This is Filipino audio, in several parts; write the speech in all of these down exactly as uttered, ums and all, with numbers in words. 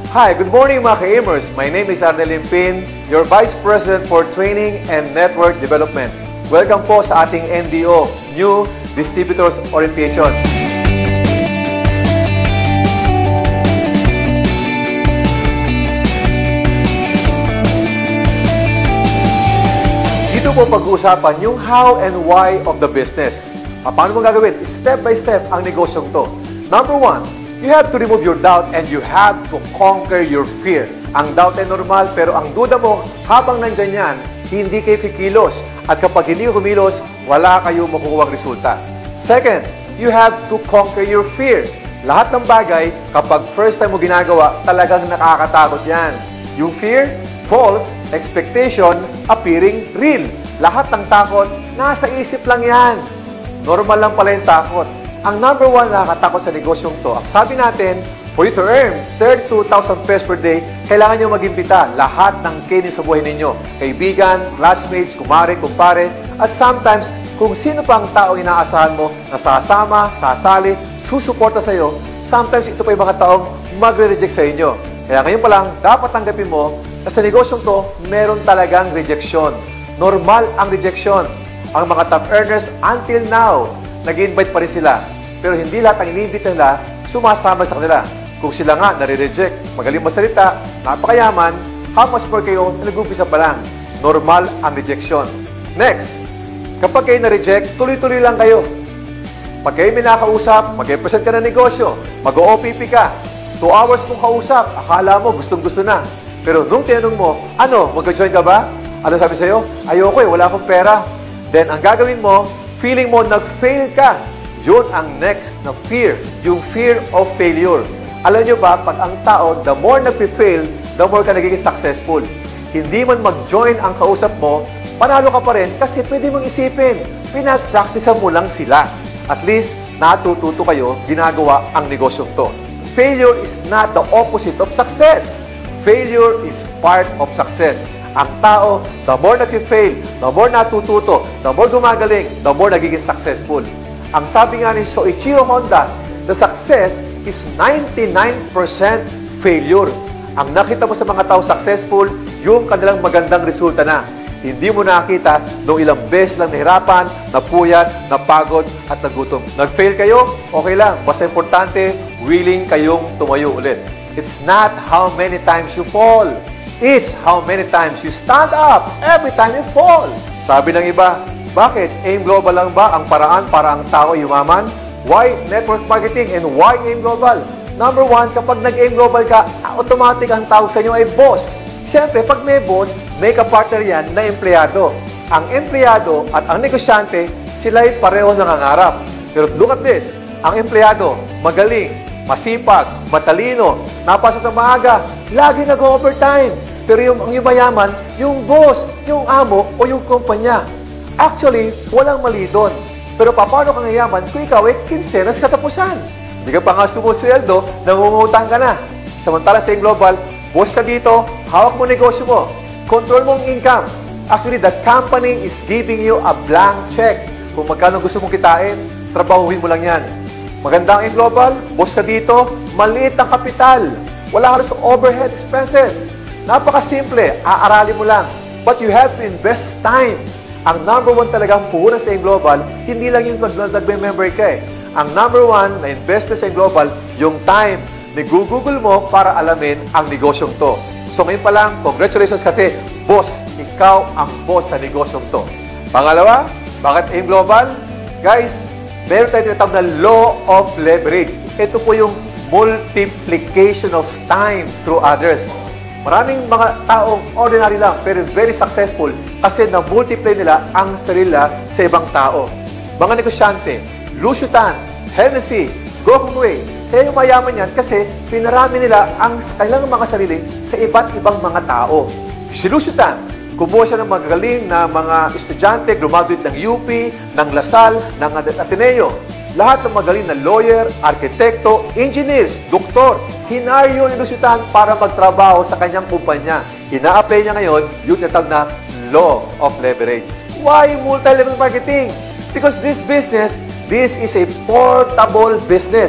Hi, good morning mga ka-Amers. My name is Arnel Limpin, your Vice President for Training and Network Development. Welcome po sa ating N D O, New Distributors Orientation. Dito po pag-uusapan yung how and why of the business. Paano mo gagawin? Step by step ang negosyong to. Number one, you have to remove your doubt and you have to conquer your fear. Ang doubt ay normal, pero ang duda mo, habang nandyan yan, hindi kayo kikilos. At kapag hindi kayo kumilos, wala kayo makukuha resulta. Second, you have to conquer your fear. Lahat ng bagay, kapag first time mo ginagawa, talagang nakakatakot yan. Yung fear, false, expectation, appearing real. Lahat ng takot, nasa isip lang yan. Normal lang pala yung takot. Ang number one na nakakatakot sa negosyong to, ang sabi natin, for you to earn thirty-two thousand pesos per day, kailangan nyo mag-imbita lahat ng kainin sa buhay ninyo. Kaibigan, classmates, kumare, kumpare, at sometimes, kung sino pang taong inaasahan mo na sasama, sasali, susuporta sa'yo, sometimes ito pa yung mga taong magre-reject sa inyo. Kaya ngayon pa lang, dapat tanggapin mo na sa negosyong to, meron talagang rejection. Normal ang rejection. Ang mga top earners until now, nag-invite pa rin sila. Pero hindi lahat ang ini-invite nila sumasama sa kanila. Kung sila nga nare-reject, magaling masalita, napakayaman, how much more kayo na nag-umpisa pa lang. Normal ang rejection. Next, kapag kayo na-reject, tuloy-tuloy lang kayo. Pag kayo may nakausap, mag-present ka ng negosyo, mag-O P P ka, two hours mong kausap, akala mo gustong-gusto na. Pero nung tinanong mo, ano, mag-join ka ba? Ano sabi sa'yo? Ayoko eh, wala akong pera. Then, ang gagawin mo, feeling mo nag-fail ka. Yun ang next na fear, yung fear of failure. Alam nyo ba, pag ang tao, the more nag-fail, the more ka nagiging successful. Hindi man mag-join ang kausap mo, panalo ka pa rin kasi pwede mong isipin, pinag-practice mo lang sila. At least, natututo kayo, ginagawa ang negosyong to. Failure is not the opposite of success. Failure is part of success. Ang tao, the more nag-fail, the more natututo, the more gumagaling, the more nagiging successful. Ang sabi nga ni Soichiro Honda, the success is ninety-nine percent failure. Ang nakita mo sa mga tao successful, yung kanilang magandang resulta na. Hindi mo nakita nung ilang beses lang nahirapan, napuyat, napagod, at nagutom. Nag-fail kayo? Okay lang. Basta importante, willing kayong tumayo ulit. It's not how many times you fall. It's how many times you stand up every time you fall. Sabi ng iba, bakit? AIM Global lang ba ang paraan para ang tao yumaman? Why network marketing and why AIM Global? Number one, kapag nag-AIM Global ka, automatic ang tawag sa inyo ay boss. Siyempre, pag may boss, may kapartner yan na empleyado. Ang empleyado at ang negosyante, sila'y pareho nangangarap. Pero look at this, ang empleyado, magaling, masipag, matalino, napasok ng maaga, lagi nag-overtime. Pero yung, yung mayaman, yung boss, yung amo, o yung kumpanya. Actually, walang mali doon. Pero paano ka ngayaman kung ikaw ay kinsenas katapusan? Hindi ka pa nga sumusweldo, nangungutang ka na. Samantala sa AIM Global, boss ka dito, hawak mo negosyo mo, control mo ang income. Actually, the company is giving you a blank check. Kung magkano gusto mong kitain, trabahuhin mo lang yan. Maganda ang AIM Global, boss ka dito, maliit ang kapital. Wala ka sa overhead expenses. Napakasimple, aaralin mo lang. But you have to invest time. Ang number one talagang puhunan sa AIM Global, hindi lang yung nag-member ka eh. Ang number one na investor sa AIM Global, yung time. Nag-google mo para alamin ang negosyong to. So ngayon pa lang, congratulations kasi, boss, ikaw ang boss sa negosyong to. Pangalawa, bakit AIM Global? Guys, meron tayo tinatawag na law of leverage. Ito po yung multiplication of time through others. Maraming mga taong ordinary lang pero very successful kasi na-multiply nila ang sarila sa ibang tao. Mga negosyante, Lucio Tan, Hennessy, Go Hong Wei, kaya yung mayaman yan kasi pinarami nila ang kailangang mga sarili sa iba't ibang mga tao. Si Lucio Tan, kumuha siya ng magagaling na mga estudyante, graduate ng U P, ng Lasal, ng Ateneo. Lahat ng magaling na lawyer, arkitekto, engineers, doktor, hinaryo ni Lucio Tan para magtrabaho sa kanyang kumpanya. Ina-apply niya ngayon yung tinatawag na law of leverage. Why multi-level marketing? Because this business, this is a portable business.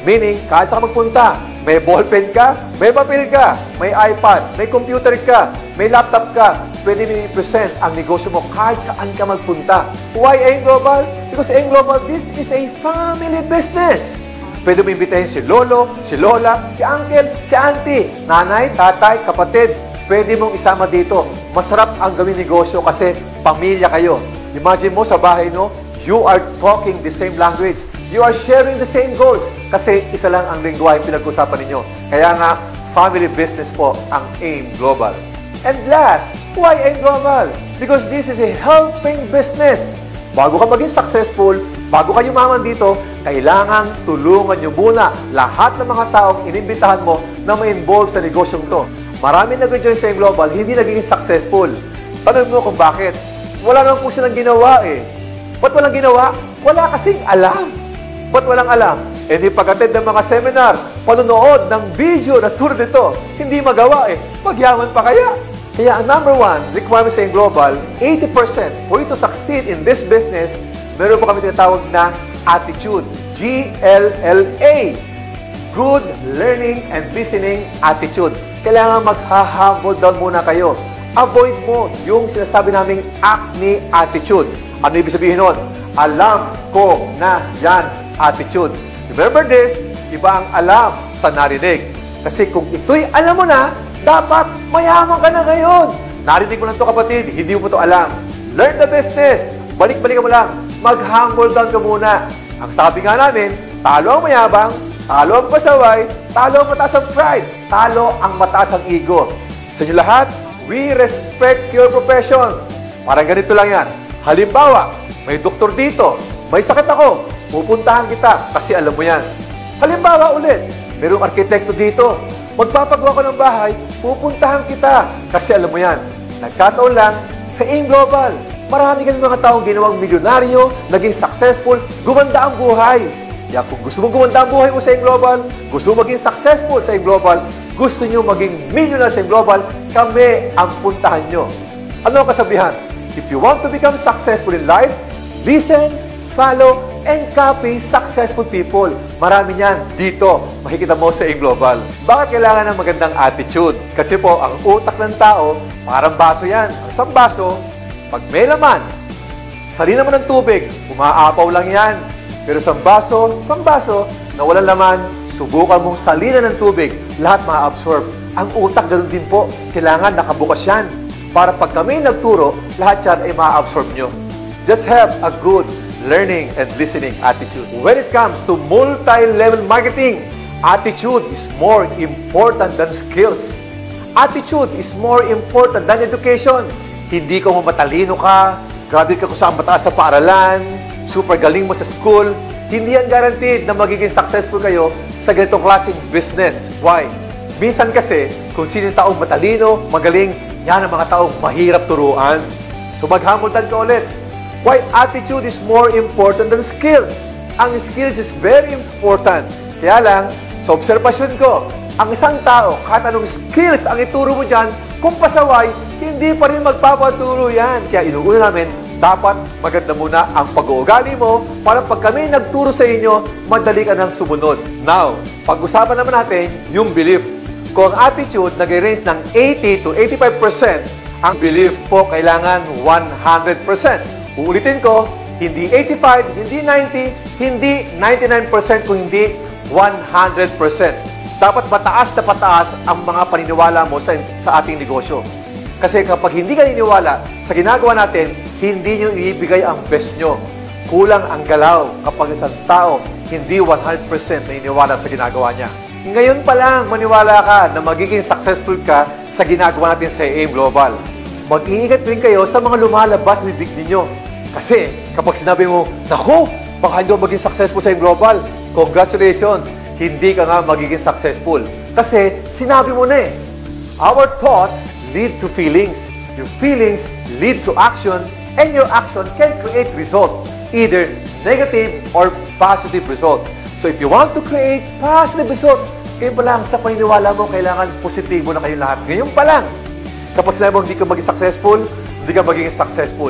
Meaning, kahit saan ka magpunta, may ballpen ka, may papel ka, may iPad, may computer ka, may laptop ka, pwede mo i-present ang negosyo mo kahit saan ka magpunta. Why A I M Global? Because A I M Global, this is a family business. Pwede mo imbitahin si lolo, si lola, si uncle, si auntie, nanay, tatay, kapatid. Pwede mong isama dito. Masarap ang gawin negosyo kasi pamilya kayo. Imagine mo sa bahay, no? You are talking the same language. You are sharing the same goals. Kasi isa lang ang lingwahe pinag-usapan ninyo. Kaya nga, family business po ang A I M Global. And last, why A I M Global? Because this is a helping business. Bago ka maging successful, bago ka yumaman dito, kailangan tulungan nyo muna lahat ng mga taong inimbitahan mo na ma-involve sa negosyong to. Marami nag-join sa A I M Global, hindi naging successful. Tanong mo kung bakit. Wala naman po silang ginawa eh. Ba't walang ginawa? Wala kasing alam. Ba't walang alam? Eh di pag-attend ng mga seminar, panonood ng video na tour dito, hindi magawa eh. Magyaman pa kaya? Kaya ang number one requirement sa A I M Global, eighty percent for you to succeed in this business, meron po kami tinatawag na attitude. G L L A. Good Learning and Listening Attitude. Kailangan magha-humble down muna kayo. Avoid mo yung sinasabi naming acne attitude. Ano ibig sabihin nun? Alam ko na yan attitude. Remember this, iba ang alam sa narinig. Kasi kung ito'y alam mo na, dapat mayaman ka na ngayon. Narinig mo lang ito kapatid, hindi mo ito alam. Learn the business. Balik-balik mo lang. Mag-humble down ka muna. Ang sabi nga namin, talo ang mayabang, talo ang pasaway, talo ang mataas ang pride, talo ang mataas ang ego. Sa inyo lahat, we respect your profession. Parang ganito lang yan. Halimbawa, may doktor dito, may sakit ako, pupuntahan kita kasi alam mo yan. Halimbawa ulit, mayroong arkitekto dito, magpapagawa ko ng bahay, pupuntahan kita kasi alam mo yan. Nagkataon lang, sa A I M Global, marami kami mga taong ginawang milyonaryo, naging successful, gumanda ang buhay. Kaya kung gusto mong gumanda ang buhay mo sa A I M Global, gusto mo maging successful sa A I M Global, gusto nyo maging millionaire sa A I M Global, kami ang puntahan nyo. Ano ang kasabihan? If you want to become successful in life, listen, follow, and copy successful people. Marami niyan dito. Makikita mo sa A I M Global. Bakit kailangan ng magandang attitude? Kasi po, ang utak ng tao, parang baso yan. Ang isang baso, pag may laman, salina mo ng tubig, umaapaw lang yan. Pero isang baso, isang baso, na walang laman, subukan mong salina ng tubig, lahat ma-absorb. Ang utak, ganun din po. Kailangan nakabukas yan. Para pag kami nagturo, lahat yan ay ma-absorb nyo. Just have a good learning and listening attitude. When it comes to multi-level marketing, attitude is more important than skills. Attitude is more important than education. Hindi ko matalino ka, graduate ka kung saan mataas sa paaralan, super galing mo sa school, hindi yan guaranteed na magiging successful kayo sa ganitong klaseng business. Why? Minsan kasi, kung sino yung taong matalino, magaling, yan ang mga taong mahirap turuan. So maghamultan ka ulit. Why attitude is more important than skills? Ang skills is very important. Kaya lang, sa obserbasyon ko, ang isang tao, kahit anong skills ang ituro mo dyan, kung pasaway, hindi pa rin magpapaturo yan. Kaya inuuna namin, dapat maganda muna ang pag-uugali mo para pag kami nagturo sa inyo, madali ka nang sumunod. Now, pag-usapan naman natin yung belief. Kung ang attitude nag-range ng eighty to eighty-five percent, ang belief po kailangan one hundred percent. Uulitin ko, hindi eighty-five, hindi ninety, hindi ninety-nine percent, kung hindi one hundred percent. Dapat mataas na pataas ang mga paniniwala mo sa, sa ating negosyo. Kasi kapag hindi ka niniwala sa ginagawa natin, hindi nyo ibibigay ang best nyo. Kulang ang galaw kapag isang tao hindi one hundred percent naniniwala sa ginagawa niya. Ngayon pa lang, maniwala ka na magiging successful ka sa ginagawa natin sa A I M Global. Mag-iingat rin kayo sa mga lumalabas na bibig ninyo. Kasi kapag sinabi mo, naku, baka hindi maging successful sa A I M Global, congratulations, hindi ka nga magiging successful. Kasi sinabi mo na eh. Our thoughts lead to feelings. Your feelings lead to action, and your action can create result, either negative or positive result. So if you want to create positive results, kayo pa lang sa paniniwala mo, kailangan positibo na kayo lahat. Ngayon pa lang, kapag sinabi mo hindi ka maging successful, hindi ka magiging successful.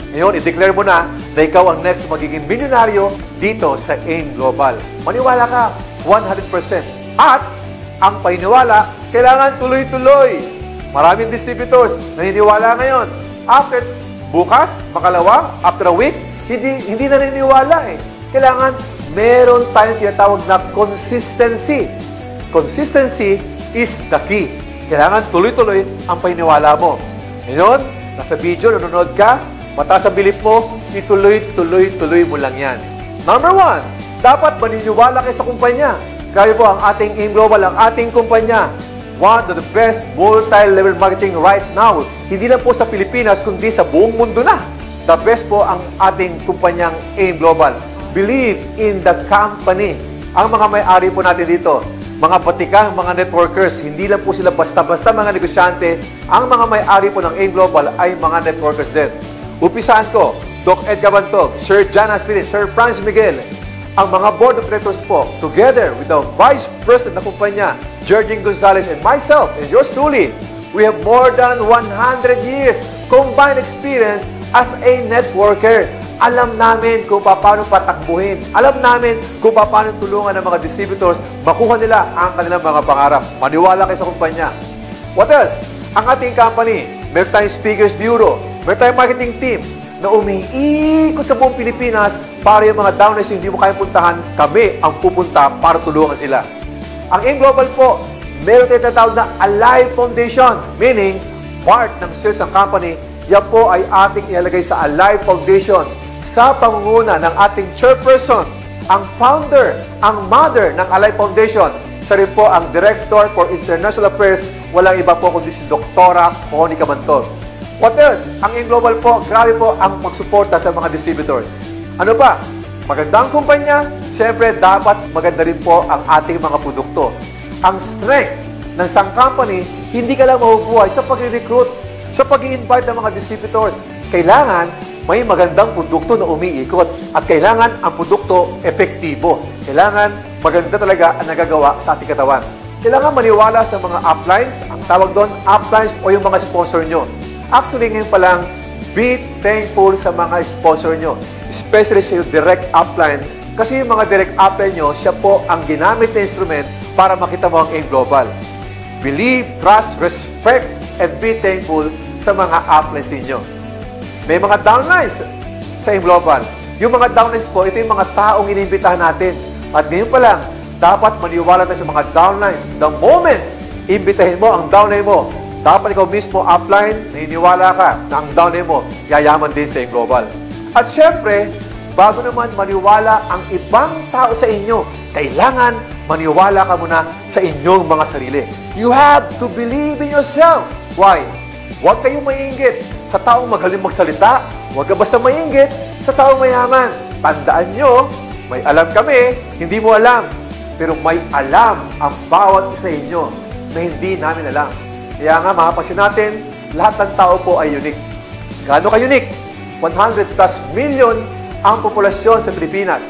Ngayon, i-declare mo na na ikaw ang next magiging milyonaryo dito sa AIM Global. Maniwala ka, one hundred percent. At ang paniniwala, kailangan tuloy-tuloy. Maraming distributors naniniwala ngayon. After bukas, makalawa, after a week, hindi, hindi naniniwala eh. Kailangan meron tayong tinatawag na consistency. Consistency is the key. Kailangan tuloy-tuloy ang paniniwala mo. Ngayon, nasa video, nanonood ka, mataas ang bilip mo, ituloy-tuloy-tuloy mo lang yan. Number one, dapat maniniwala kayo sa kumpanya. Kaya po ang ating AIM Global, ang ating kumpanya, one of the best multi-level marketing right now. Hindi lang po sa Pilipinas, kundi sa buong mundo na. The best po ang ating kumpanyang AIM Global. Believe in the company. Ang mga may-ari po natin dito, mga batikang, mga networkers, hindi lang po sila basta-basta mga negosyante. Ang mga may-ari po ng AIM Global ay mga networkers din. Upisaan ko, Doc Ed Gabantog, Sir John Aspirin, Sir Franz Miguel, ang mga board of directors po, together with the vice president ng kumpanya, Georgine Gonzalez, and myself, and yours truly, we have more than one hundred years combined experience as a networker. Alam namin kung paano patakbuhin. Alam namin kung paano tulungan ng mga distributors makuha nila ang kanilang mga pangarap. Maniwala kayo sa kumpanya. What else? Ang ating company, meron tayong speakers bureau, meron tayong marketing team na umiikot sa buong Pilipinas para yung mga downlines yung hindi mo kayang puntahan, kami ang pupunta para tulungan sila. Ang AIM Global po, meron tayong tinatawag na Alive Foundation, meaning part ng sales ng company, yan po ay ating ilalagay sa Alive Foundation sa pangunguna ng ating chairperson, ang founder, ang mother ng Alive Foundation. Siya rin po ang Director for International Affairs, walang iba po kundi si Doktora Monica Mantog. What else? Ang AIM Global po, grabe po ang pagsuporta sa mga distributors. Ano pa? Magandang kumpanya, siyempre dapat maganda rin po ang ating mga produkto. Ang strength ng isang company, hindi ka lang mabubuhay sa pag-recruit, sa pag-i-invite ng mga distributors. Kailangan may magandang produkto na umiikot at kailangan ang produkto epektibo. Kailangan maganda talaga ang nagagawa sa ating katawan. Kailangan maniwala sa mga uplines, ang tawag doon, uplines o yung mga sponsor nyo. Actually, ngayon pa lang, be thankful sa mga sponsor nyo, especially sa yung direct upline. Kasi yung mga direct upline nyo, siya po ang ginamit na instrument para makita mo ang AIM Global. Believe, trust, respect, and be thankful sa mga uplines ninyo. May mga downlines sa AIM Global. Yung mga downlines po, ito yung mga taong inimbitahan natin. At ngayon pa lang, dapat maniwala tayo sa mga downlines. The moment, imbitahin mo ang downline mo, dapat ikaw mismo upline, naniniwala ka na ang downline mo, yayaman din sa AIM Global. At syempre, bago naman maniwala ang ibang tao sa inyo, kailangan maniwala ka muna sa inyong mga sarili. You have to believe in yourself. Why? Huwag kayong maiinggit sa taong magaling magsalita. Huwag ka basta maiinggit sa taong mayaman. Tandaan nyo, may alam kami, hindi mo alam. Pero may alam ang bawat isa inyo na hindi namin alam. Kaya nga, mapapansin natin, lahat ng tao po ay unique. Gaano ka-unique? one hundred plus million ang populasyon sa Pilipinas.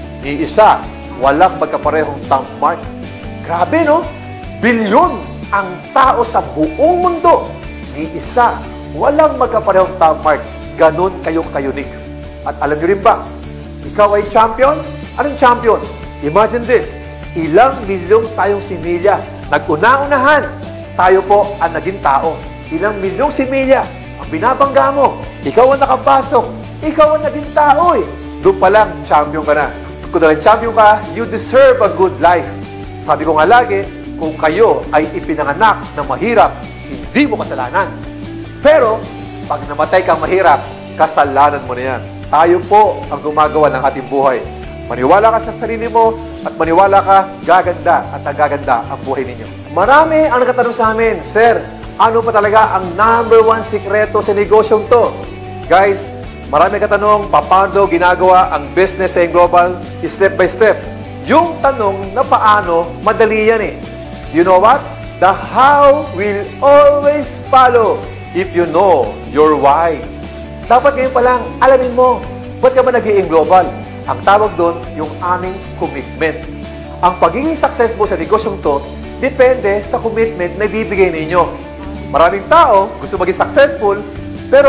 Iisa, walang magkaparehong thumb mark. Grabe, no? Bilyon ang tao sa buong mundo. Iisa, walang magkaparehong thumb mark. Ganon kayo ka-unique. At alam nyo rin ba, ikaw ay champion? Anong champion? Imagine this, ilang milyong tayong similya. Nag-una-unahan. Tayo po ang naging tao. Ilang milyong similya ang binabangga mo. Ikaw ang nakapasok. Ikaw ang naging tao eh. Doon pa lang, champion ka na. Kung dahil champion ka, you deserve a good life. Sabi ko nga lagi, kung kayo ay ipinanganak na mahirap, hindi mo kasalanan. Pero, pag namatay kang mahirap, kasalanan mo na yan. Tayo po ang gumagawa ng ating buhay. Maniwala ka sa sarili mo at maniwala ka, gaganda at gaganda ang buhay ninyo. Marami ang nagtatanong sa amin, Sir, ano pa talaga ang number one sikreto sa negosyong to? Guys, marami katanong, paano ginagawa ang business sa AIM Global step by step? Yung tanong na paano, madali yan eh. You know what? The how will always follow if you know your why. Dapat ngayon pa lang, alamin mo, ba't ka ba nag-AIM Global? Ang tawag doon, yung aming commitment. Ang pagiging successful sa negosyong to, depende sa commitment na ibibigay ninyo. Maraming tao gusto maging successful, pero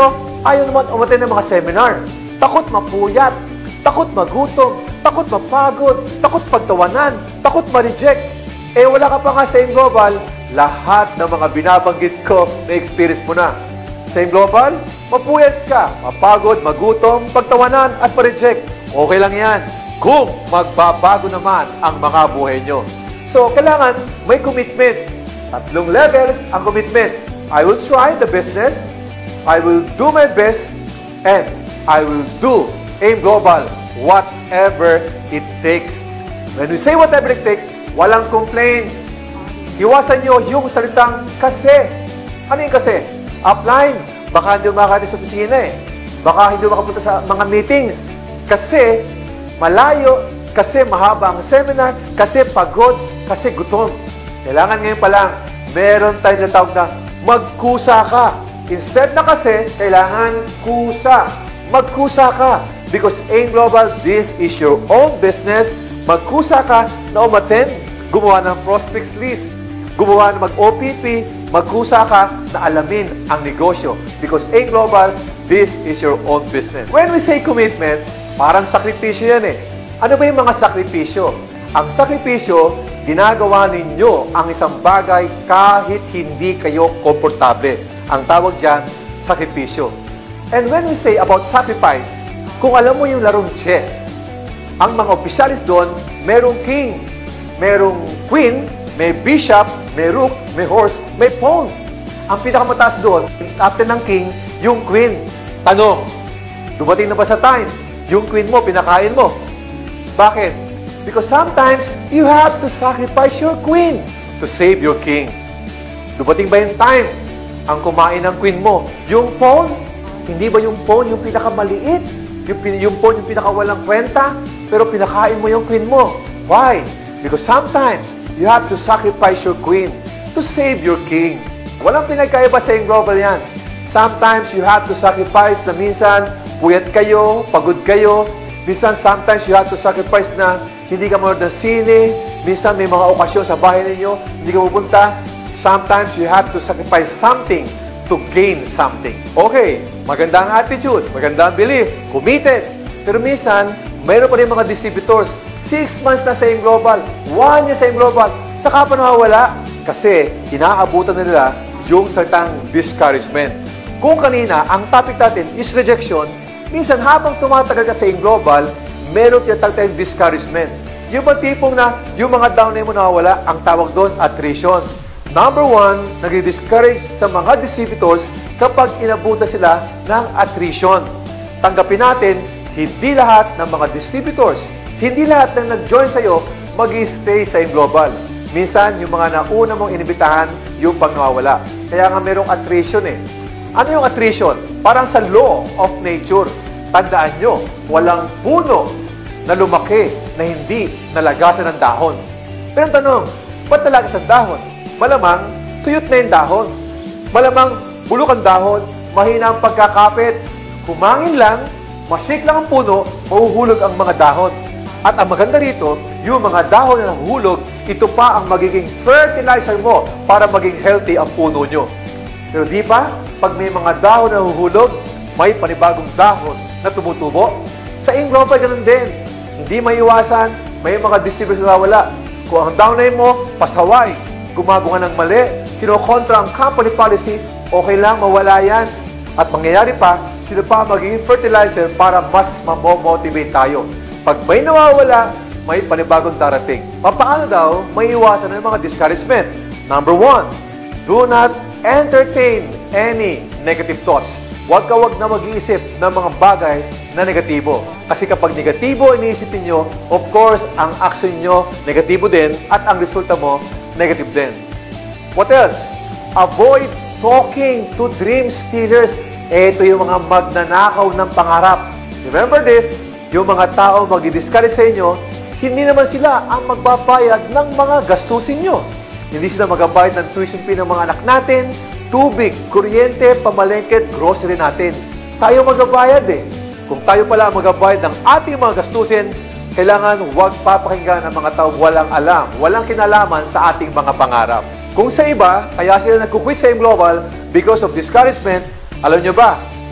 ayaw naman umaten ng mga seminar. Takot mapuyat, takot magutom, takot mapagod, takot pagtawanan, takot ma-reject. Eh wala ka pa nga sa Global, lahat ng mga binabanggit ko na experience mo na. Sa Global, mapuyat ka, mapagod, magutom, pagtawanan at ma-reject. Okay lang yan kung magbabago naman ang mga buhay nyo. So, kailangan may commitment. Tatlong level ang commitment. I will try the business, I will do my best, and I will do AIM Global whatever it takes. When we say whatever it takes, walang complaint. Iwasan nyo yung salitang kasi. Ano yung kasi? Upline. Baka hindi makakati sa opisina eh. Baka hindi makapunta sa mga meetings. Kasi malayo, kasi mahaba ang seminar, kasi pagod, kasi gutom. Kailangan ngayon pa lang, meron tayong natawag na magkusa ka. Instead na kasi, kailangan kusa. Magkusa ka. Because AIM Global, this is your own business. Magkusa ka na umattend, gumawa ng prospects list, gumawa ng mag-O P P, magkusa ka na alamin ang negosyo. Because AIM Global, this is your own business. When we say commitment, parang sakripisyo yan eh. Ano ba yung mga sakripisyo? Ang sakripisyo, ginagawa ninyo ang isang bagay kahit hindi kayo komportable. Ang tawag dyan, sakripisyo. And when we say about sacrifice, kung alam mo yung larong chess, ang mga opisyalis doon, merong king, merong queen, may bishop, may rook, may horse, may pawn. Ang pinakamataas doon, after ng king, yung queen. Tanong, dumating na ba sa time? Yung queen mo, pinakain mo. Bakit? Because sometimes, you have to sacrifice your queen to save your king. Dumating ba yung time? Ang kumain ng queen mo, yung pawn? Hindi ba yung pawn yung pinakamaliit? Yung, yung pawn yung pinakawalang kwenta? Pero pinakain mo yung queen mo. Why? Because sometimes, you have to sacrifice your queen to save your king. Walang pinagkaiba sa AIM Global yan. Sometimes, you have to sacrifice na minsan, puyat kayo, pagod kayo. Minsan, sometimes, you have to sacrifice na hindi ka manood ng sine. Minsan, may mga okasyon sa bahay ninyo, hindi ka pupunta. Sometimes, you have to sacrifice something to gain something. Okay, maganda ang attitude, maganda ang belief, committed. Pero minsan, mayroon pa rin mga distributors. Six months na sa AIM Global, one year sa AIM Global, saka pa nawawala. Kasi, inaabutan na nila yung salitang discouragement. Kung kanina, ang topic natin is rejection, minsan habang tumatagal ka sa AIM Global, meron tinatawag tayong discouragement. Yung ba tipong na, yung mga down na mo nawawala, ang tawag doon, attrition. Number one, nag-discourage sa mga distributors kapag inabutan sila ng attrition. Tanggapin natin, hindi lahat ng mga distributors, hindi lahat ng nag-join sa'yo, mag-stay sa AIM Global. Minsan, yung mga nauna mong inibitahan, yung pag nawawala. Kaya nga merong attrition eh. Ano yung attrition? Parang sa law of nature. Tandaan nyo, walang puno na lumaki na hindi nalagasan ng dahon. Pero ang tanong, ba't nalagas ang dahon? Malamang, tuyot na yung dahon. Malamang, bulok ang dahon, mahina ang pagkakapit. Kumangin lang, mashake lang ang puno, mahuhulog ang mga dahon. At ang maganda rito, yung mga dahon na nahuhulog, ito pa ang magiging fertilizer mo para maging healthy ang puno nyo. Pero di ba, pag may mga dahon na nahuhulog, may panibagong dahon na tumutubo? Sa AIM Global, ganun din. Hindi maiwasan, may mga distributors na wala. Kung ang downline mo, pasaway, gumagawa ng mali, kinokontra ang company policy, okay lang, mawala yan. At mangyayari pa, sino pa magiging fertilizer para mas mamomotivate tayo. Pag may nawawala, may panibagong darating. Paano daw may iwasan ng mga discouragement? Number one, do not entertain any negative thoughts. Huwag ka wag na mag-iisip ng mga bagay na negatibo. Kasi kapag negatibo iniisipin nyo, of course, ang action nyo negatibo din at ang resulta mo negative din. What else? Avoid talking to dream stealers. Ito yung mga magnanakaw ng pangarap. Remember this, yung mga tao magdi-discourage sa inyo, hindi naman sila ang magbabayad ng mga gastusin nyo. Hindi sila magbabayad ng tuition fee ng mga anak natin, tubig, kuryente, pamalengke, grocery natin. Tayo magbabayad eh. Kung tayo pala ang magbabayad ng ating mga gastusin, kailangan huwag papakinggan ng mga taong walang alam, walang kinalaman sa ating mga pangarap. Kung sa iba, kaya sila nag-quit sa AIM Global because of discouragement, alam nyo ba,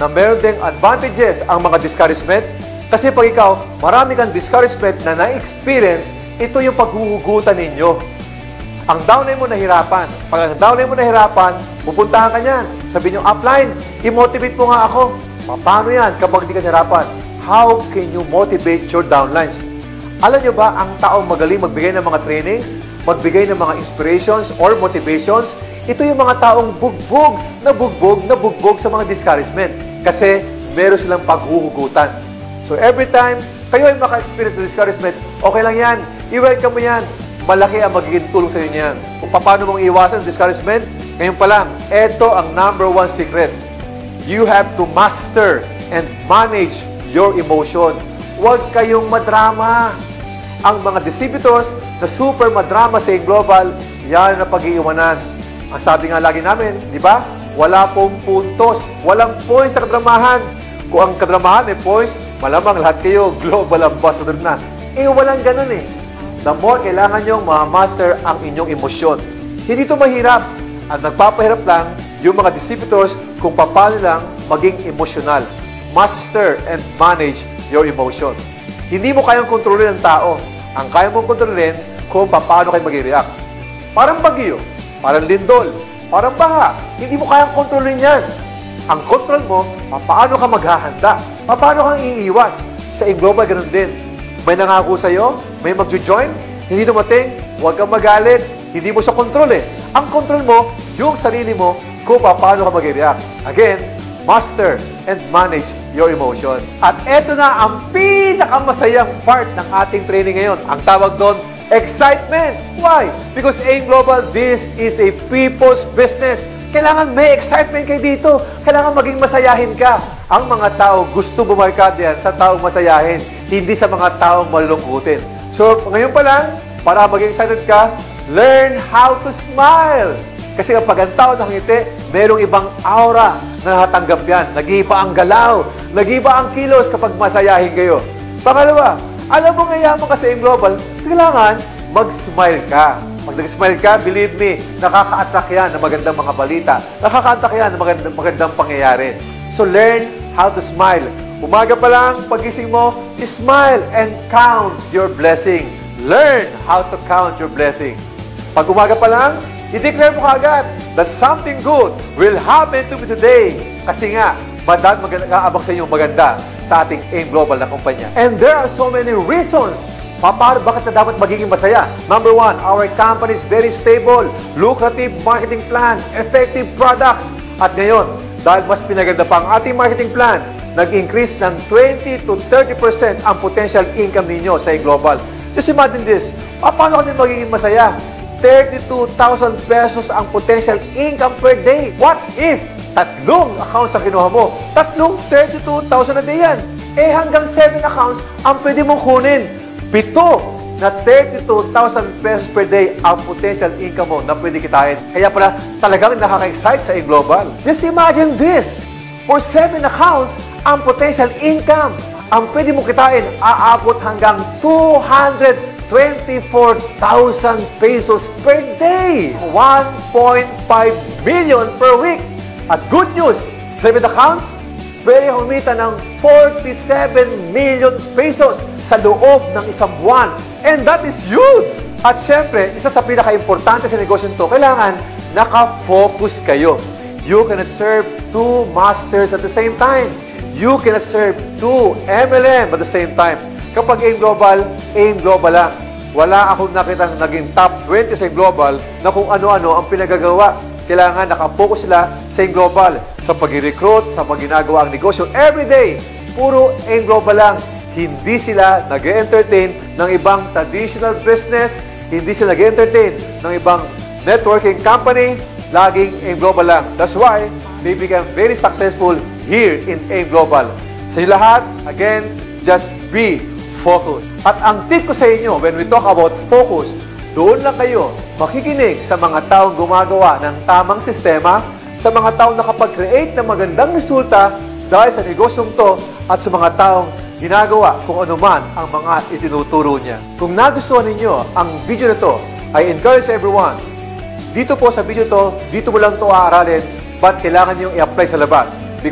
na meron ding advantages ang mga discouragement? Kasi pag ikaw, marami kang discouragement na na-experience, ito yung paghuhugutan ninyo. Ang downline mo nahirapan. Pag ang downline mo nahirapan, pupuntahan ka niyan. Sabi niyo, upline, i-motivate mo nga ako. Paano yan kapag di ka nahirapan? How can you motivate your downlines? Alam niyo ba, ang taong magaling magbigay ng mga trainings, magbigay ng mga inspirations or motivations, ito yung mga taong bugbog na bugbog na bugbog sa mga discouragement. Kasi meron silang paghuhugutan. So every time kayo ay maka-experience ng discouragement, okay lang yan. I-welcome mo yan. Malaki ang magiging tulong sa inyo yan. Kung paano mong iwasan discouragement, ngayon pa lang, ito ang number one secret. You have to master and manage your emotion. Huwag kayong madrama. Ang mga distributors na super madrama sa global, yan na pag-iiwanan. Ang sabi nga lagi namin, di ba? Wala pong puntos. Walang points sa kadramahan. Kung ang kadramahan may points, malamang lahat kayo global ambassador na. Eh, walang ganun eh. The more kailangan nyo ma-master ang inyong emosyon. Hindi ito mahirap. Ang nagpapahirap lang, yung mga distributors kung paano lang maging emosyonal. Master and manage your emotion. Hindi mo kayang kontrolin ang tao. Ang kaya mong kontrolin kung paano kayo mag-react. Parang bagyo, parang lindol, parang baha. Hindi mo kayang kontrolin yan. Ang control mo, paano ka maghahanda, paano kang iiwas. Sa global, ganun din. May nangako sa'yo, may magjo-join, hindi dumating, huwag kang magalit. Hindi mo siya kontrol eh. Ang kontrol mo, yung sarili mo, kung paano ka mag-react. Again, master and manage your emotion. At eto na ang pinakamasayang part ng ating training ngayon. Ang tawag doon, excitement. Why? Because AIM Global, this is a people's business. Kailangan may excitement kayo dito. Kailangan maging masayahin ka. Ang mga tao gusto bumarkad yan sa taong masayahin, hindi sa mga taong malulungkutin. So, ngayon pa lang, para maging excited ka, learn how to smile. Kasi kapag ang tao nakangiti, merong ibang aura na nakatanggap yan. Nag-iiba ang galaw, nag-iiba ang kilos kapag masayahin kayo. Pangalawa, alam mo ngayon ka sa AIM Global, kailangan mag-smile ka. Pag nag-smile ka, believe me, nakaka-attract yan ng magandang mga balita. Nakaka-attract yan ng magandang, magandang pangyayari. So learn how to smile. Umaga pa lang, pagising mo, smile and count your blessing. Learn how to count your blessing. Pag umaga pa lang, i-declare mo kagad that something good will happen to me today. Kasi nga, madad mag-aabang sa inyong maganda sa ating AIM Global na kumpanya. And there are so many reasons Paano, bakit na dapat magiging masaya? Number one, our company is very stable, lucrative marketing plan, effective products. At ngayon, dahil mas pinaganda pa ang ating marketing plan, nag-increase ng twenty to thirty percent ang potential income ninyo sa global. Just imagine this, paano ka din magiging masaya? thirty-two thousand pesos ang potential income per day. What if tatlong accounts ang kinuha mo? Tatlong thirty-two thousand a day yan. Eh hanggang seven accounts ang pwede mong kunin. Pito na thirty-two thousand pesos per day ang potential income mo na pwede kitain. Kaya pala talagang nakaka-excite sa global. Just imagine this. For seven accounts, ang potential income ang pwede mo kitain aabot hanggang two hundred twenty-four thousand pesos per day. one point five million per week. At good news, seven accounts, pwede humita ng forty-seven million pesos sa loob ng isang buwan. And that is huge! At syempre, isa sa pinaka-importante sa negosyo nito, kailangan naka-focus kayo. You cannot serve two masters at the same time. You cannot serve two M L M at the same time. Kapag AIM Global, AIM Global lang. Wala akong nakitang naging top twenty sa Global na kung ano-ano ang pinagagawa. Kailangan naka-focus sila sa AIM Global, sa pag-recruit, sa pag-ginagawa ang negosyo. Every day, puro AIM Global lang. Hindi sila nag-entertain ng ibang traditional business, hindi sila nag-entertain ng ibang networking company, laging AIM Global lang. That's why they became very successful here in AIM Global. Sa inyo lahat, again, just be focused. At ang tip ko sa inyo, when we talk about focus, doon lang kayo makikinig sa mga taong gumagawa ng tamang sistema, sa mga taong nakapag-create ng magandang resulta dahil sa negosyong to, at sa mga taong ginagawa kung ano man ang mga itinuturo niya. Kung nagustuhan ninyo ang video na to, I encourage everyone, dito po sa video to, dito mo lang to aaralin, but kailangan nyo i-apply sa labas. Because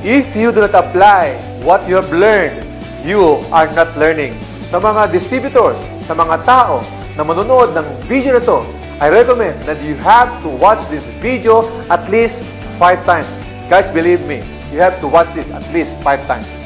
If you do not apply what you have learned, you are not learning. Sa mga distributors, sa mga tao na manonood ng video na to, I recommend that you have to watch this video at least five times. Guys, believe me, you have to watch this at least five times.